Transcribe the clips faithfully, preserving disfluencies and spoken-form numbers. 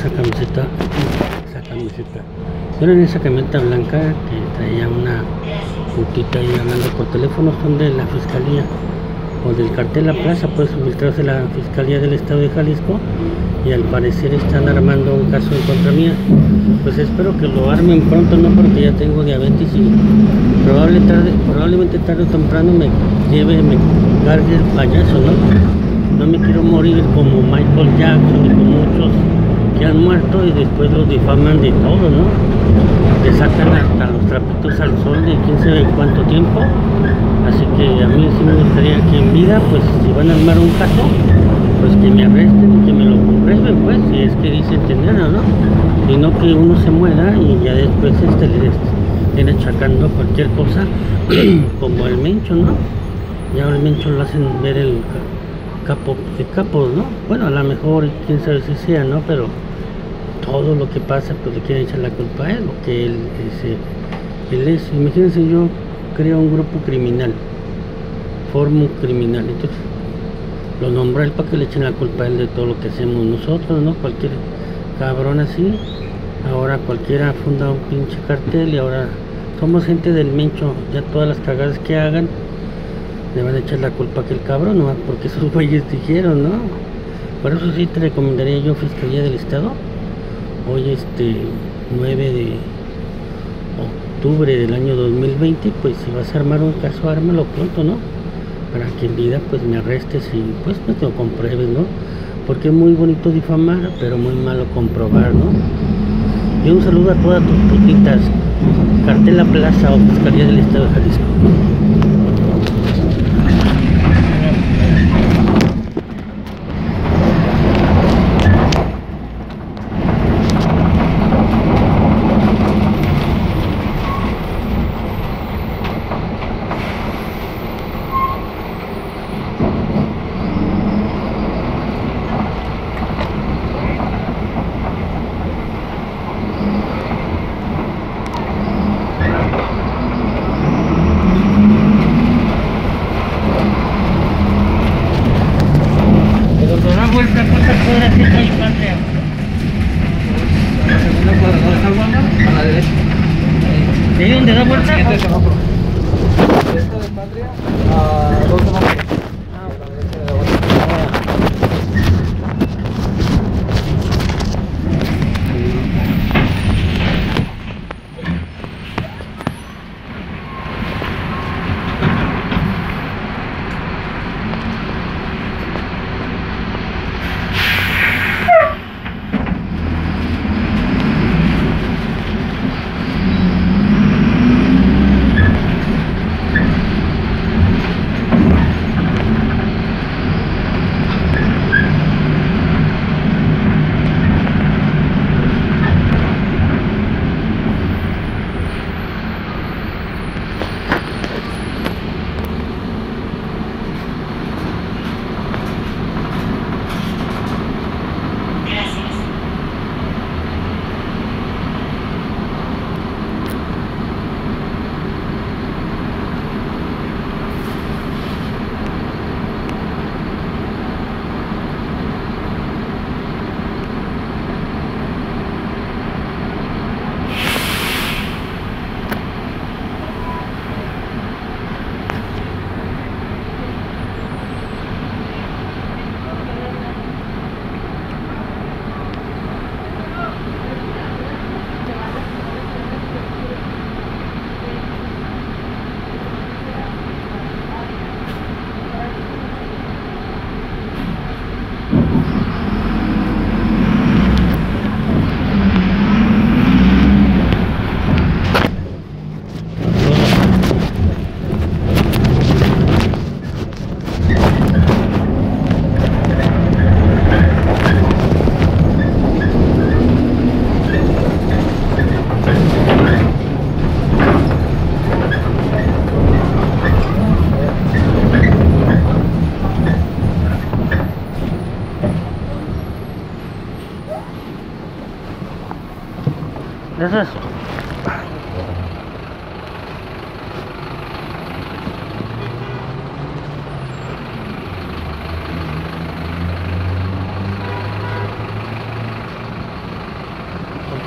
esa camiseta, esa camiseta. Era en esa camioneta blanca que traía una putita ahí hablando por teléfono, son de la fiscalía o del cartel La Plaza, pues filtrarse la fiscalía del estado de Jalisco y al parecer están armando un caso en contra mía. Pues espero que lo armen pronto, no, porque ya tengo diabetes y probable tarde, probablemente tarde o temprano me lleve, me cargue el payaso, ¿no? No me quiero morir como Michael Jackson y como muchos que han muerto y después los difaman de todo, ¿no? Le sacan hasta los trapitos al sol de quién sabe cuánto tiempo. Así que a mí sí me gustaría que en vida, pues si van a armar un caso, pues que me arresten y que me lo comprueben, pues, si es que dicen tenerlo, ¿no? Y no que uno se muera y ya después este le estén achacando cualquier cosa, como el Mencho, ¿no? Ya el Mencho lo hacen ver el capo de capos, ¿no? Bueno, a lo mejor quién sabe si sea, ¿no? Pero todo lo que pasa, pues le quieren echar la culpa a él, o que él, ese, él es, imagínense, yo creo un grupo criminal, formo un criminal, entonces lo nombra él para que le echen la culpa a él de todo lo que hacemos nosotros, ¿no? Cualquier cabrón así, ahora cualquiera funda un pinche cartel y ahora somos gente del Mencho, ya todas las cagadas que hagan le van a echar la culpa a aquel cabrón, ¿no? Porque esos güeyes dijeron, ¿no? Por eso sí te recomendaría yo, Fiscalía del Estado, hoy este nueve de octubre del año dos mil veinte, pues si vas a armar un caso, ármalo pronto, ¿no? Para que en vida pues me arrestes y pues me lo compruebes, ¿no? Porque es muy bonito difamar, pero muy malo comprobar, ¿no? Y un saludo a todas tus putitas, Cartel La Plaza o Fiscalía del Estado de Jalisco. ¿De ahí donde da vuelta? Este semáforo. Esta de Patria a dos semáforos. Ah, a la derecha de la vuelta.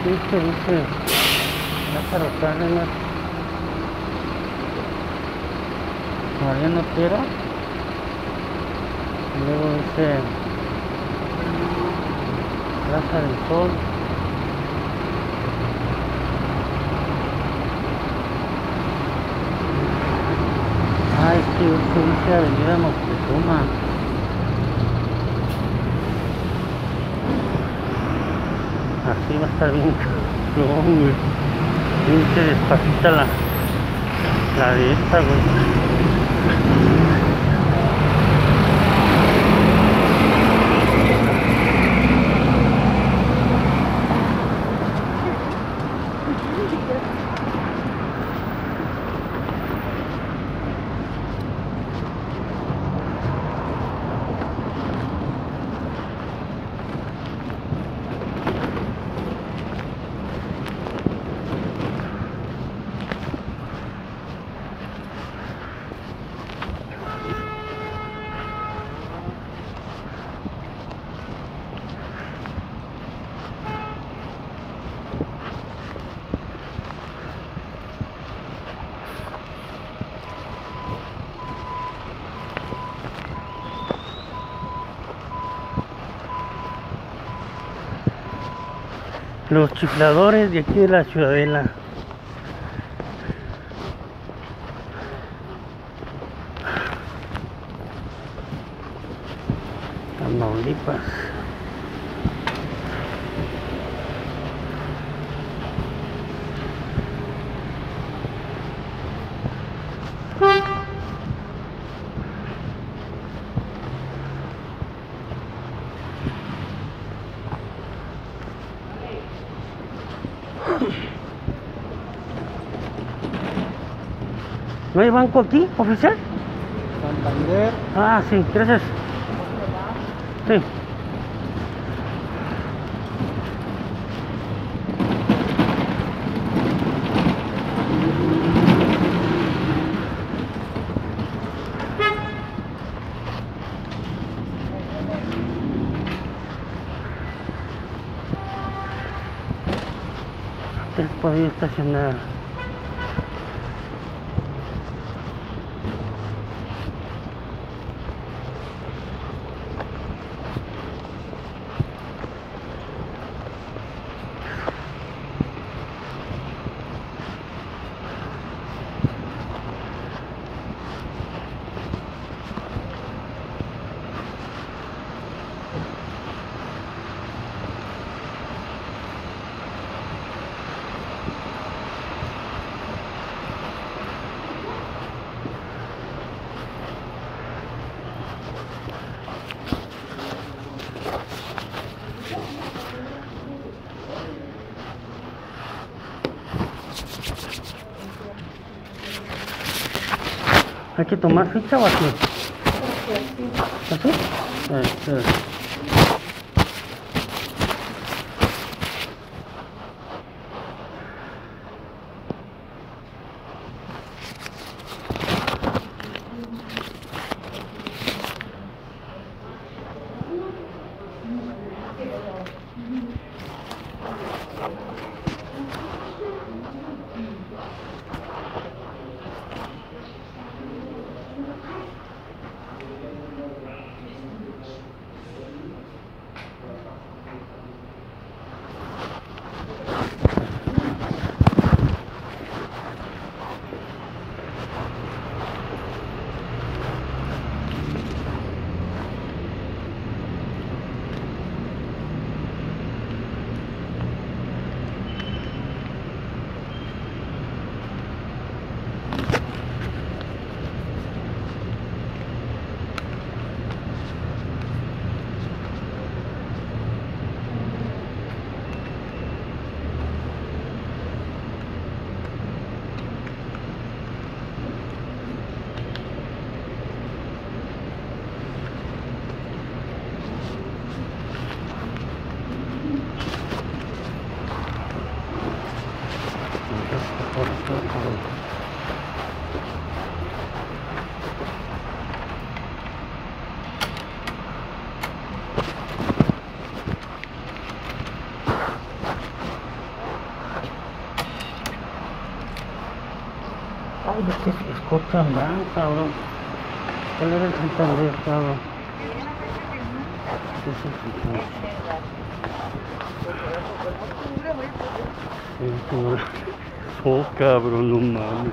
este dice Lázaro Cárdenas, Mariano Otero, luego dice Plaza del Sol, ah, es que esto dice Avenida Moctezuma. Así va a estar bien cabrón, güey. Pinche despacita la, la de esta, güey. Los chifladores de aquí de la Ciudadela. Tamaulipas. ¿No hay banco aquí, oficial? Santander. Ah, sí, gracias. Sí. Te has podido estacionar. ¿Hay que tomar ficha o así? ¿Así? Este. Ay, ¿de qué es Scotiabank, cabrón? ¿Cuál era el Santander, cabrón? ¿Qué es el Santander? Oh, cabrón, no mames.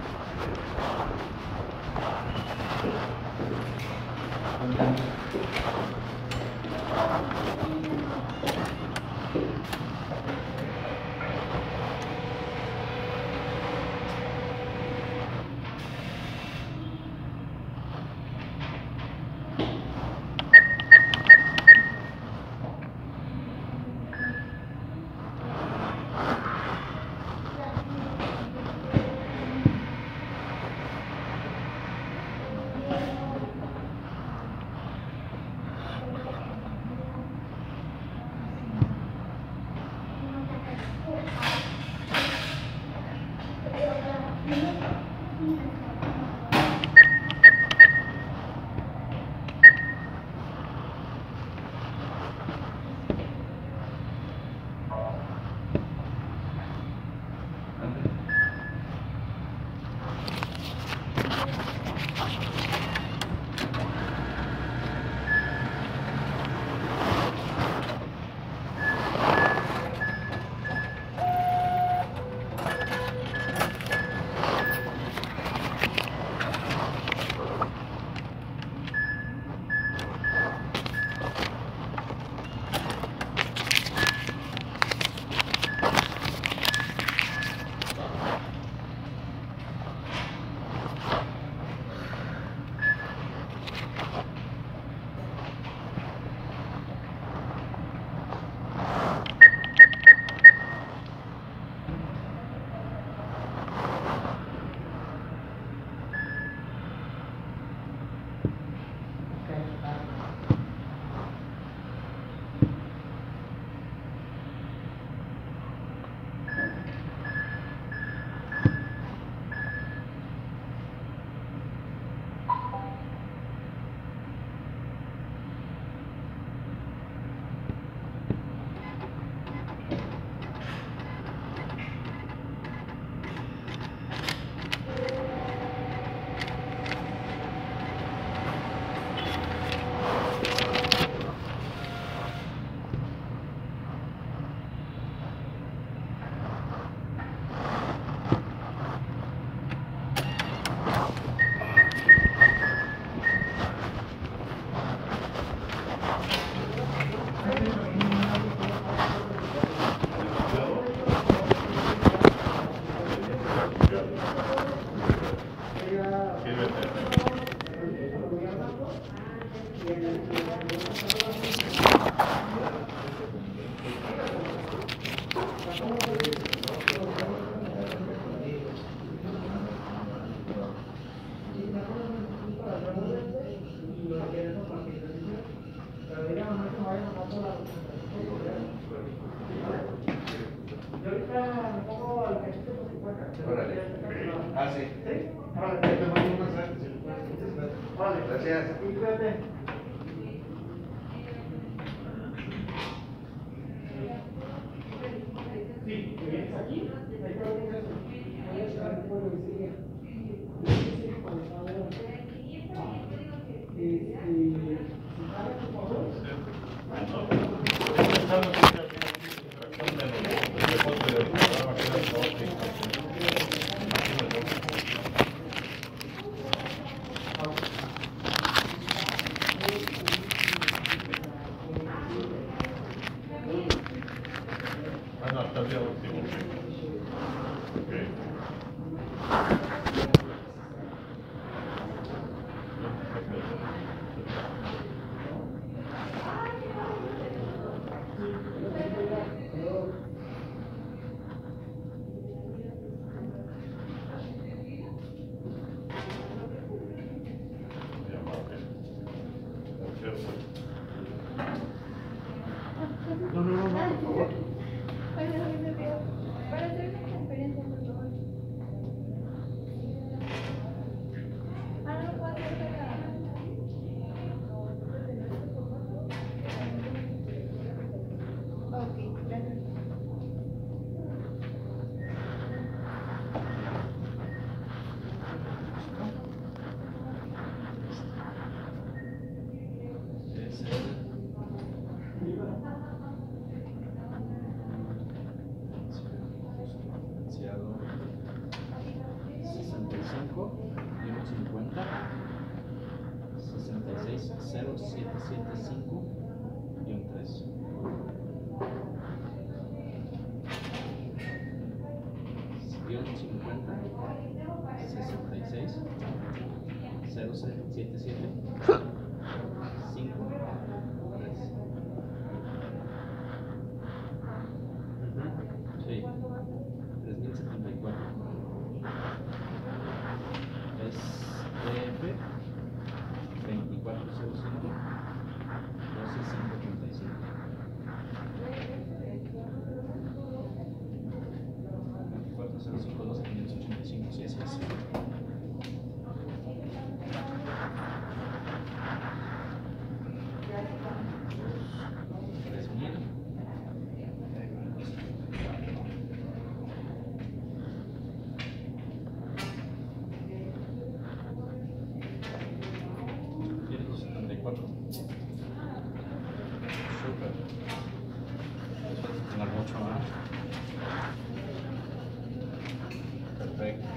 Órale. Ah, sí. ¿Sí? Órale, te mando un mensaje. Vale. Gracias. Y cuídate. Sí, ¿te vienes aquí? Ahí te voy a llegar por el día. cinco y uno cincuenta. sesenta y seis cero siete siete cinco y un tres. Guión cincuenta sesenta y seis cero siete siete cinco tres. Sí, tres mil setenta y cuatro. Es D F veinticuatro cero cinco doce cinco treinta y cinco. veinticuatro cero cinco doce quinientos ochenta y cinco, sí, así es. tres mil. ciento setenta y cuatro. Súper. Eso es tener mucho más. Perfecto.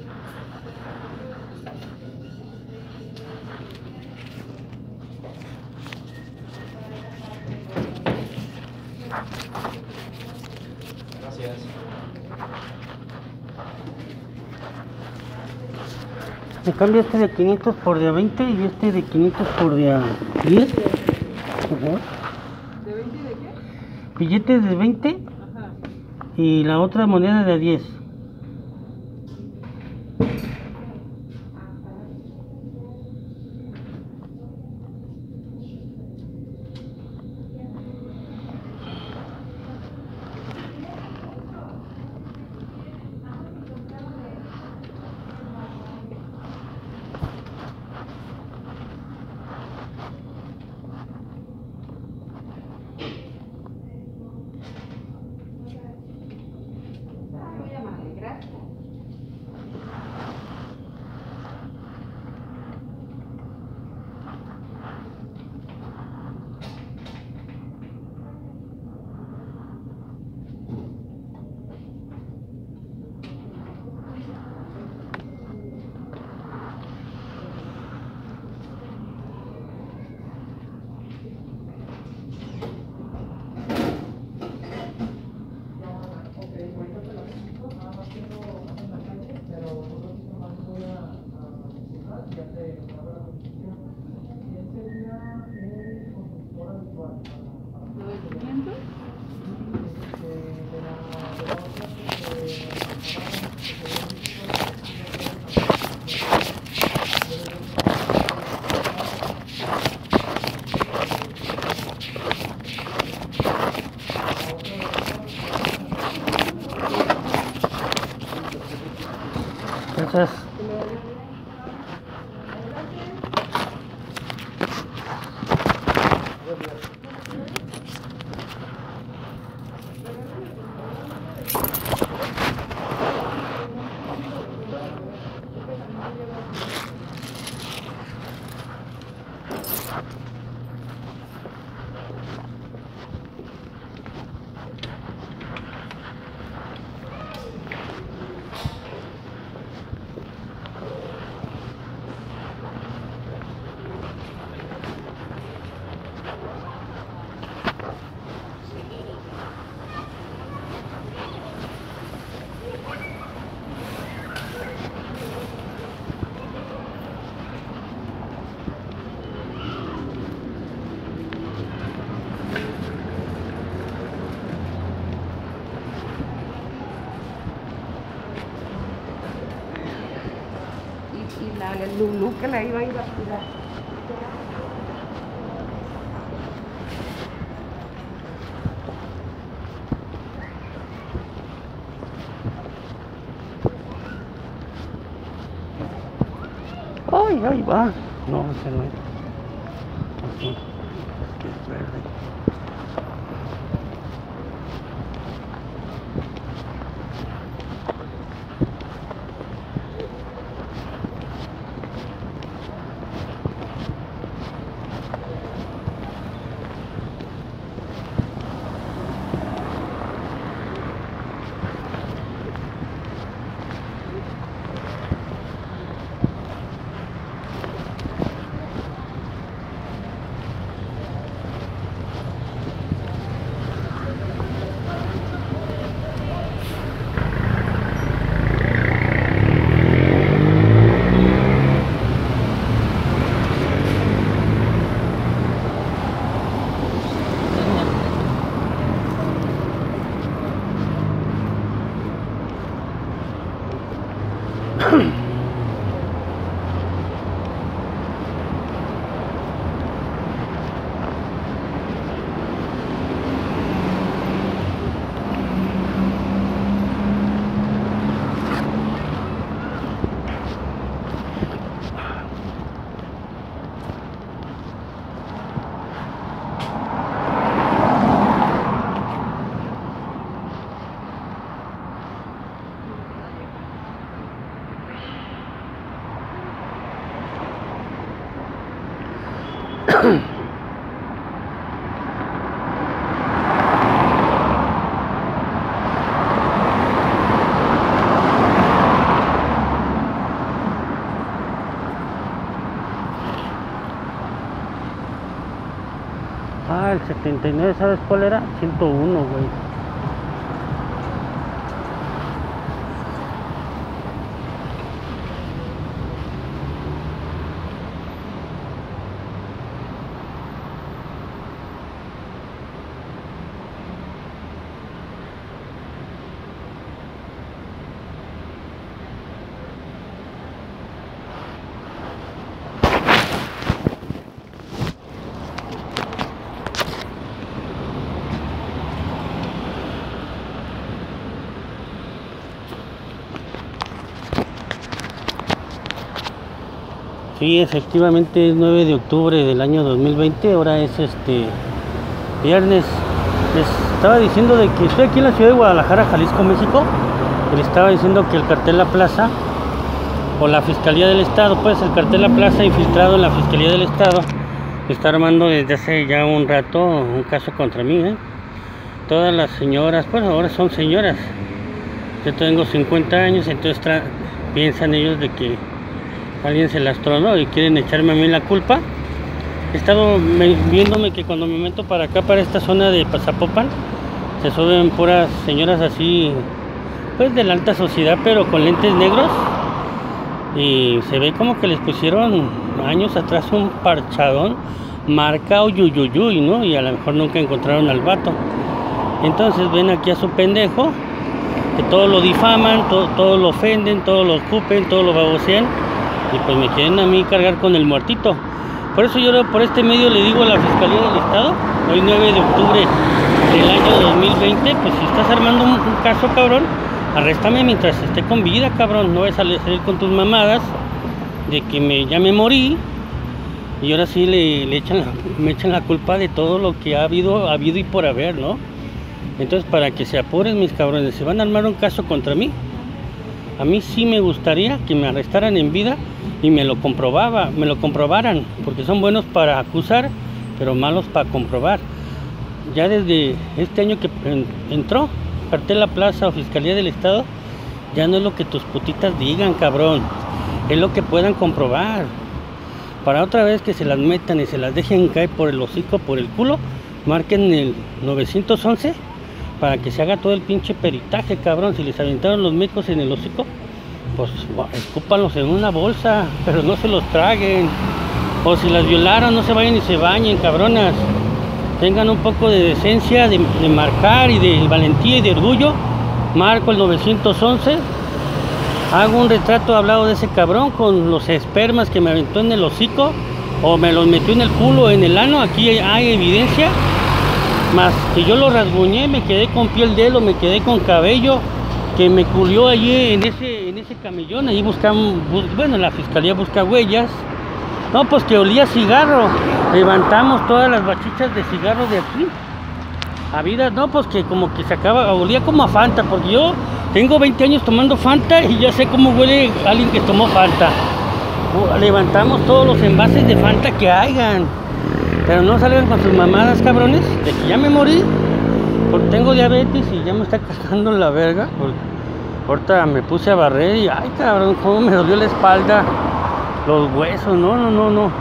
Gracias. Me cambio este de quinientos por de a veinte y este de quinientos por de a diez. Ajá. ¿De veinte de qué? Billete de veinte Ajá. y la otra moneda de a diez. Muy amable, gracias. ¿Lo de quinientos? Gracias. Y, y la Lulu que la iba a ir a tirar. Ay, ahí va. No, ese no es. Así. Es verde. Ah, el setenta y nueve, ¿sabes cuál era? ciento uno, güey. Sí, efectivamente es nueve de octubre del año dos mil veinte, ahora es este viernes. Les estaba diciendo de que estoy aquí en la ciudad de Guadalajara, Jalisco, México, y les estaba diciendo que el cartel La Plaza o la Fiscalía del Estado, pues el cartel La Plaza infiltrado en la Fiscalía del Estado está armando desde hace ya un rato un caso contra mí, ¿eh? Todas las señoras, bueno, ahora son señoras, yo tengo cincuenta años, entonces piensan ellos de que alguien se las tronó y quieren echarme a mí la culpa. He estado me, viéndome que cuando me meto para acá, para esta zona de Zapopan, se suben puras señoras así, pues de la alta sociedad, pero con lentes negros, y se ve como que les pusieron años atrás un parchadón marca Uyuyuyuy, ¿no? Y a lo mejor nunca encontraron al vato. Entonces ven aquí a su pendejo, que todo lo difaman, todo, todo lo ofenden, todo lo escupen, todo lo babosean, y pues me quieren a mí cargar con el muertito. Por eso yo por este medio le digo a la Fiscalía del Estado, hoy nueve de octubre del año dos mil veinte, pues si estás armando un, un caso, cabrón, arréstame mientras esté con vida, cabrón. No vas a salir con tus mamadas de que me, ya me morí, y ahora sí le, le echan la, me echan la culpa de todo lo que ha habido, ha habido y por haber, ¿no? Entonces, para que se apuren mis cabrones, se van a armar un caso contra mí. A mí sí me gustaría que me arrestaran en vida y me lo comprobaba, me lo comprobaran, porque son buenos para acusar, pero malos para comprobar. Ya desde este año que entró cartel La Plaza o Fiscalía del Estado, ya no es lo que tus putitas digan, cabrón, es lo que puedan comprobar. Para otra vez que se las metan y se las dejen caer por el hocico, por el culo, marquen el nueve once para que se haga todo el pinche peritaje, cabrón. Si les aventaron los mecos en el hocico, pues escúpanlos en una bolsa, pero no se los traguen. O si las violaron, no se vayan y se bañen, cabronas. Tengan un poco de decencia, de, de marcar, y de valentía y de orgullo. Marco el nueve once, hago un retrato hablado de ese cabrón con los espermas que me aventó en el hocico, o me los metió en el culo o en el ano. Aquí hay evidencia, más que yo lo rasguñé, me quedé con piel de él, o me quedé con cabello, que me culió allí en ese, en ese camellón. Allí buscan, bueno, la fiscalía busca huellas. No, pues que olía cigarro. Levantamos todas las bachichas de cigarro de aquí. A vida, no, pues que como que se acaba, olía como a Fanta, porque yo tengo veinte años tomando Fanta y ya sé cómo huele alguien que tomó Fanta. Levantamos todos los envases de Fanta que hayan. Pero no salgan con sus mamadas, cabrones, de que ya me morí, porque tengo diabetes y ya me está cascando la verga. Ahorita me puse a barrer y, ay, cabrón, cómo me dolió la espalda, los huesos, no, no, no, no.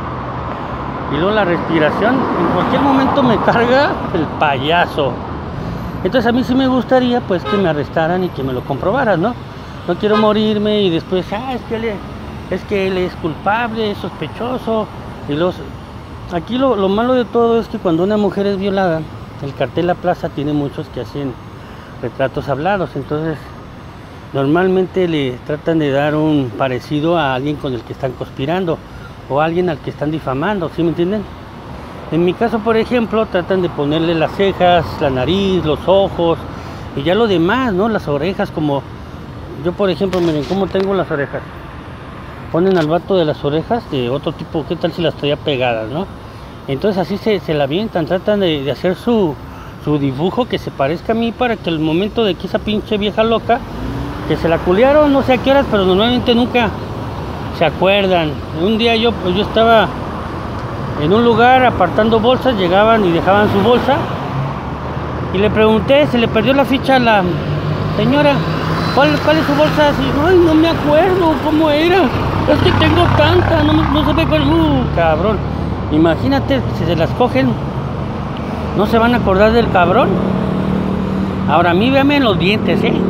Y luego la respiración, en cualquier momento me carga el payaso. Entonces a mí sí me gustaría, pues, que me arrestaran y que me lo comprobaran, ¿no? No quiero morirme y después, ah, es que él es, es, que él es culpable, es sospechoso. Y los... Aquí lo, lo malo de todo es que cuando una mujer es violada, el cartel La Plaza tiene muchos que hacen retratos hablados. Entonces normalmente le tratan de dar un parecido a alguien con el que están conspirando o a alguien al que están difamando, ¿sí me entienden? En mi caso, por ejemplo, tratan de ponerle las cejas, la nariz, los ojos y ya lo demás, ¿no? Las orejas, como yo, por ejemplo, miren cómo tengo las orejas. Ponen al vato de las orejas de otro tipo, ¿qué tal si las traía pegadas, no? Entonces así se, se la avientan, tratan de, de hacer su, su dibujo que se parezca a mí para que el momento de que esa pinche vieja loca, que se la culiaron, no sé a qué horas, pero normalmente nunca se acuerdan. Un día yo, pues yo estaba en un lugar apartando bolsas, llegaban y dejaban su bolsa y le pregunté, se le perdió la ficha a la señora, ¿cuál, cuál es su bolsa? Así, ay, no me acuerdo cómo era, es que tengo tanta, no, no sé cuál, uh, cabrón. Imagínate, si se las cogen, no se van a acordar del cabrón. Ahora a mí véame en los dientes, ¿eh?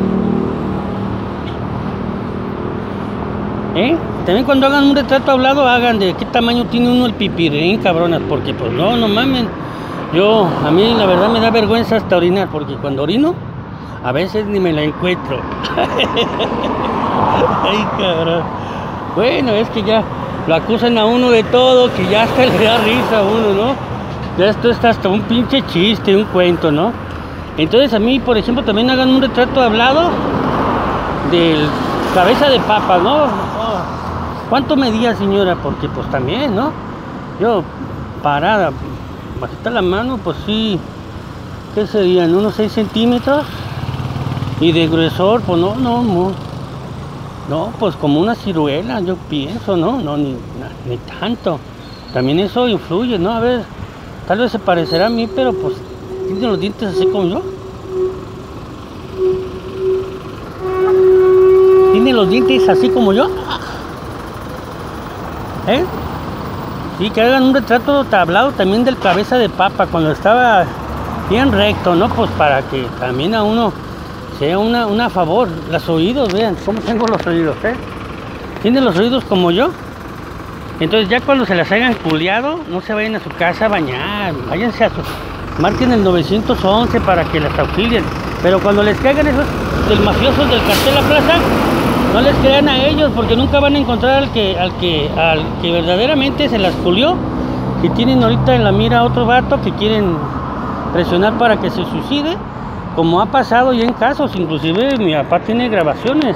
¿Eh? También cuando hagan un retrato hablado, hagan de qué tamaño tiene uno el pipirín, cabronas, porque pues no, no mamen. Yo, a mí la verdad me da vergüenza hasta orinar, porque cuando orino, a veces ni me la encuentro. Ay, cabrón. Bueno, es que ya lo acusan a uno de todo, que ya hasta le da risa a uno, ¿no? Ya esto está hasta un pinche chiste, un cuento, ¿no? Entonces a mí, por ejemplo, también hagan un retrato hablado del cabeza de papa, ¿no? Oh, ¿cuánto medía, señora? Porque pues también, ¿no? Yo, parada, bajita la mano, pues sí, ¿qué serían? ¿Unos seis centímetros? Y de gruesor, pues no, no, no. No, pues como una ciruela, yo pienso, ¿no? No, ni, ni tanto. También eso influye, ¿no? A ver, tal vez se parecerá a mí, pero pues tiene los dientes así como yo. Tiene los dientes así como yo. ¿Eh? Y que hagan un retrato tablado también del cabeza de papa cuando estaba bien recto, ¿no? Pues para que también a uno sea una, una a favor. Los oídos, vean cómo tengo los oídos, ¿eh? Tienen los oídos como yo. Entonces ya cuando se las hayan culiado, no se vayan a su casa a bañar, váyanse a su... marquen el nueve once para que las auxilien. Pero cuando les caigan esos del mafiosos del cartel La Plaza, no les crean a ellos, porque nunca van a encontrar al que, al que, al que verdaderamente se las culió. Y tienen ahorita en la mira a otro vato que quieren presionar para que se suicide, como ha pasado ya en casos. Inclusive mi papá tiene grabaciones,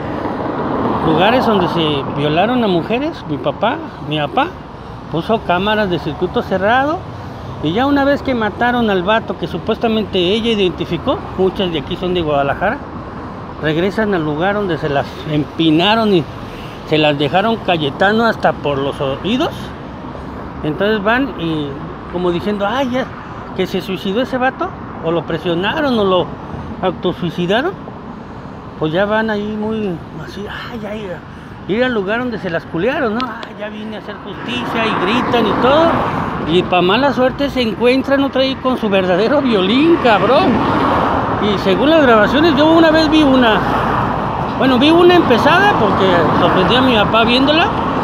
lugares donde se violaron a mujeres. Mi papá, mi papá puso cámaras de circuito cerrado, y ya una vez que mataron al vato que supuestamente ella identificó, muchas de aquí son de Guadalajara, regresan al lugar donde se las empinaron y se las dejaron Cayetano hasta por los oídos. Entonces van y como diciendo, ay, ya, que se suicidó ese vato, o lo presionaron o lo autosuicidaron, pues ya van ahí muy así, ay, ay, ir al lugar donde se las culearon, ¿no? Ay, ya vine a hacer justicia, y gritan y todo, y para mala suerte se encuentran otra ahí con su verdadero violín, cabrón. Y según las grabaciones, yo una vez vi una, bueno, vi una empezada porque sorprendí a mi papá viéndola,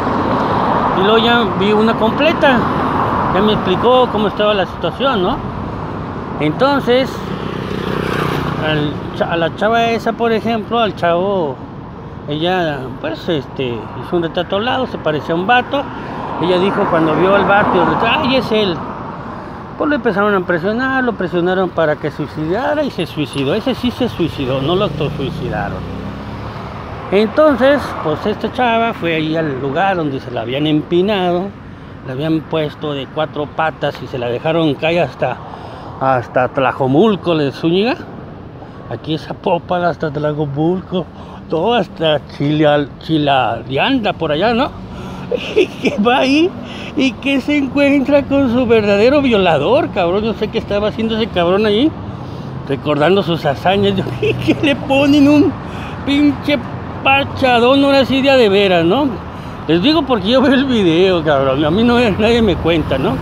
y luego ya vi una completa, ya me explicó cómo estaba la situación, ¿no? Entonces, al, a la chava esa, por ejemplo, al chavo, ella, pues, este, hizo un retrato al lado, se parecía a un vato. Ella dijo cuando vio al vato, ay, es él. Pues lo empezaron a presionar, lo presionaron para que suicidara y se suicidó. Ese sí se suicidó, no lo autosuicidaron. Entonces, pues esta chava fue ahí al lugar donde se la habían empinado, la habían puesto de cuatro patas y se la dejaron caer hasta, hasta Tlajomulco, de Zúñiga. Aquí es Zapopan, hasta Tlajomulco, todo hasta Chila, Chiladianda, por allá, ¿no? Y que va ahí y que se encuentra con su verdadero violador, cabrón. Yo sé qué estaba haciendo ese cabrón ahí, recordando sus hazañas. Y que le ponen un pinche pachadón, ahora sí de a de veras, ¿no? Les digo porque yo veo el video, cabrón. A mí no, nadie me cuenta, ¿no?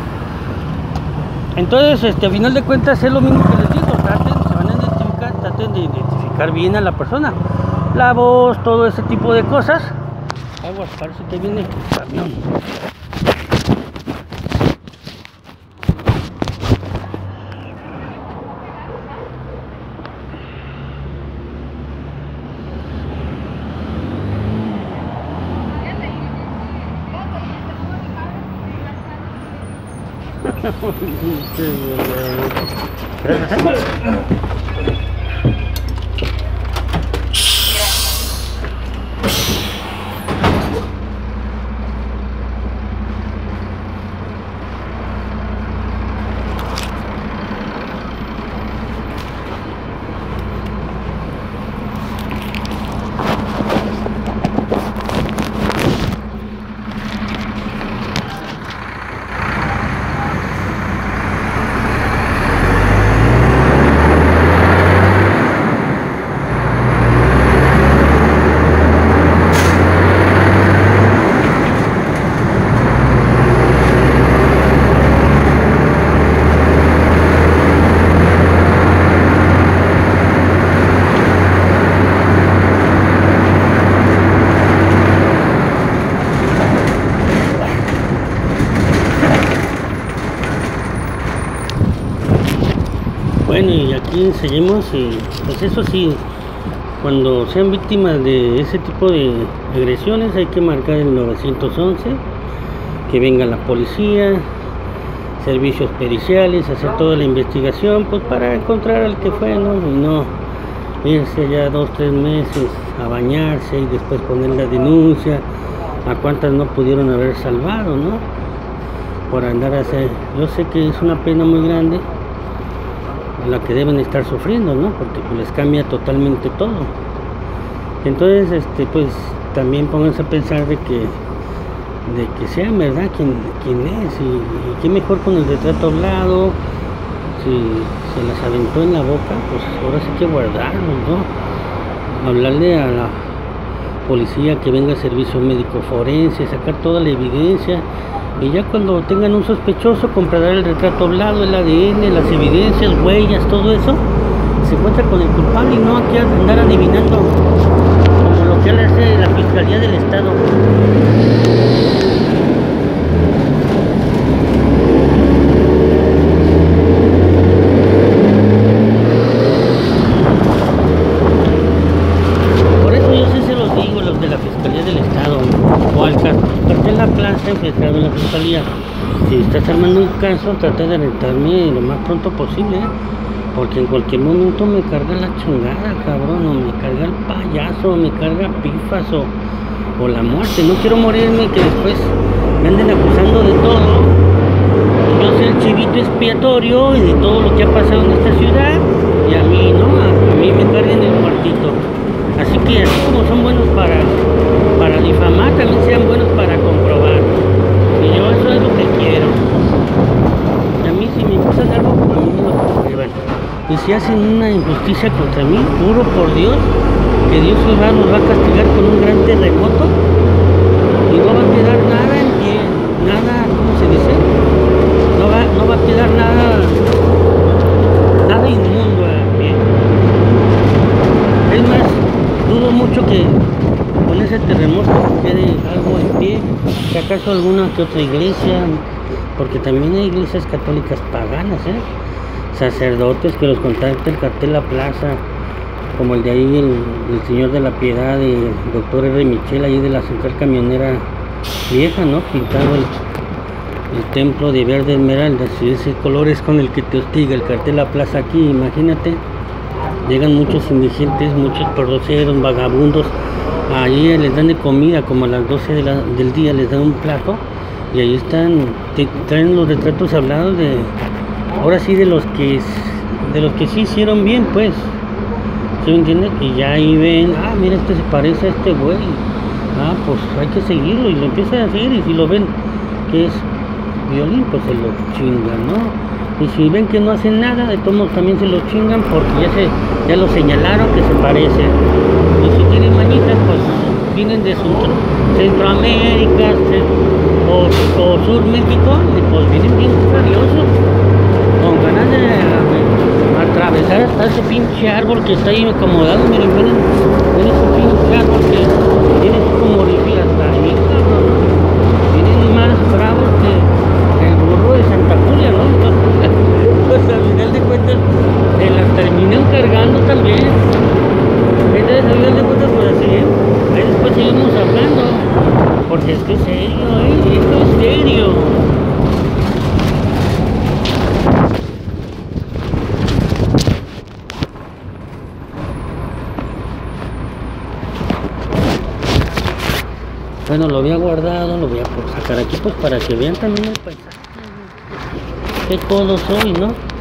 Entonces, este, a final de cuentas es lo mismo que les digo. Traten, se van a identificar, traten de identificar bien a la persona, la voz, todo ese tipo de cosas. Aguas, parece que viene el camión. Bueno, y aquí seguimos y pues eso sí, cuando sean víctimas de ese tipo de agresiones hay que marcar el nueve once, que venga la policía, servicios periciales, hacer toda la investigación pues para encontrar al que fue, ¿no? Y no irse ya dos, tres meses a bañarse y después poner la denuncia, a cuántas no pudieron haber salvado, ¿no? Por andar a hacer, yo sé que es una pena muy grande la que deben estar sufriendo, ¿no? Porque pues, les cambia totalmente todo. Entonces, este, pues también pónganse a pensar de que de que sean verdad quién, quién es y, y qué mejor con el retrato hablado. Si se las aventó en la boca, pues ahora sí que guardarlos, ¿no? Hablarle a la policía que venga a servicio médico forense, sacar toda la evidencia. Y ya cuando tengan un sospechoso, comprobar el retrato hablado, el A D N, las evidencias, huellas, todo eso, se encuentra con el culpable y no aquí andar adivinando como lo que hace la Fiscalía del Estado. Por eso yo sí se los digo, los de la Fiscalía del Estado, o al cartel La Plaza enfrentado en la Fiscalía. Si estás armando un caso, trata de rentarme lo más pronto posible, ¿eh? Porque en cualquier momento me carga la chingada, cabrón, o me carga el payaso, o me carga pifas, o, o la muerte. No quiero morirme que después me anden acusando de todo. Yo soy el chivito expiatorio y de todo lo que ha pasado en esta ciudad, y a mí, ¿no? A, a mí me carguen el muertito. Así que así como son buenos para, para difamar, también sean buenos para comprobar. Y yo eso es lo que quiero. Y a mí si me pasan algo, a mí me lo comprueban. Y si hacen una injusticia contra mí, juro por Dios que Dios los va, los va a castigar con un gran terremoto y no va a quedar nada en pie, nada, ¿cómo se dice? No va, no va a quedar nada, nada inmundo en pie. Es más, dudo mucho que con ese terremoto quede algo en pie, si acaso alguna que otra iglesia, porque también hay iglesias católicas paganas, ¿eh? Sacerdotes que los contacta el cartel La Plaza, como el de ahí, el, el Señor de la Piedad y el doctor R. Michel, ahí de la central camionera vieja, ¿no? Pintado el, el templo de verde esmeralda, y ese color es con el que te hostiga el cartel La Plaza aquí, imagínate. Llegan muchos indigentes, muchos porroceros, vagabundos, ahí les dan de comida como a las doce de la, del día, les dan un plato y ahí están, te traen los retratos hablados de, ahora sí, de los que de los que sí hicieron bien, pues, ¿sí me entiendes? Y ya ahí ven, ah, mira, este se parece a este güey, ah, pues hay que seguirlo, y lo empiezan a seguir, y si lo ven que es violín, pues se lo chingan, ¿no? Y si ven que no hacen nada, de todos modos también se lo chingan porque ya se ya lo señalaron que se parece. Y si tienen mañitas, pues vienen de su Centroamérica o, o Sur México, y pues vienen bien rabiosos, con ganas de, de atravesar hasta ese pinche árbol que está ahí acomodado. Miren, miren, miren ese pinche árbol que tiene como rifle hasta ahí, cabrón. Vienen más bravos que el burro de Santa Julia, ¿no? Pues al final de cuentas se las terminan cargando también. Entonces al final de cuentas, pues así, ¿eh? Ahí después seguimos hablando, porque esto es serio, ¿eh? Esto es serio. lo había guardado, lo voy a sacar aquí pues para que vean también el paisaje. Que todo soy, ¿no?